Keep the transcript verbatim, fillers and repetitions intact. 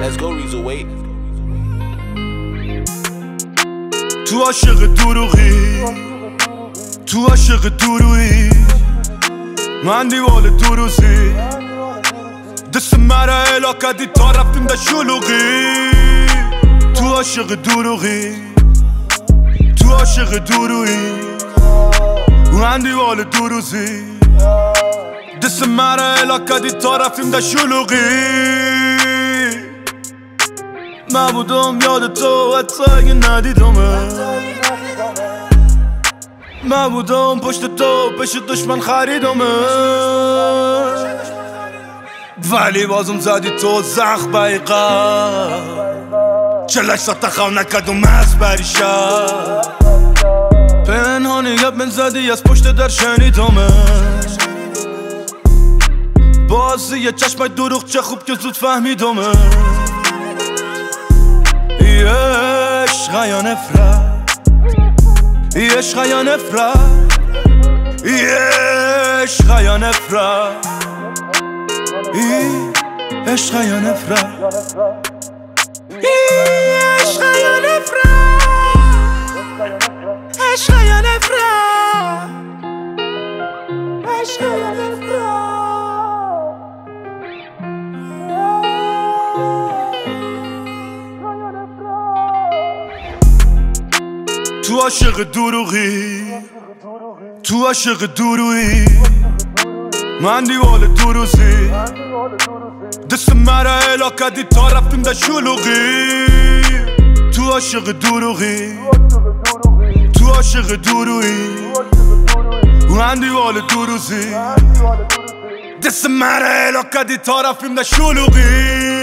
Let's go Reezy wait. تو عاشق دروغی، تو عاشق درویی، من دیوال دو روزی دست مرا الا کردی تا رفتیم در شلوغی. تو عاشق دروغی، تو عاشق درویی، من دیوال دو روزی دست مرا الا کردی تا رفتیم در شلوغی. من بودم یاد تو حتی اگه ندیدمه، من بودم پشت تو پیش دشمن خریدمه، ولی بازم زدی تو زخ بیقا چلش سا تخو نکدم از بریشا. پنهانی گپ من زدی از پشت در شنیدمه، بازی یه چشمای دروغ چه خوب که زود فهمیدمه. ای عشق یا نفرت، ای عشق یا نفرت، ای عشق یا نفرت، ای عشق یا نفرت، ای عشق یا نفرت، عشق یا نفرت، عشق یا نفرت. تو عاشق دروغی، تو عاشق درویی، من دیوال دو روزی دست مرا الا کردی تا رفتیم در شلوغی. تو عاشق دروغی، تو عاشق درویی، من دیوال دو روزی دست مرا الا کردی تا رفتیم در شلوغی.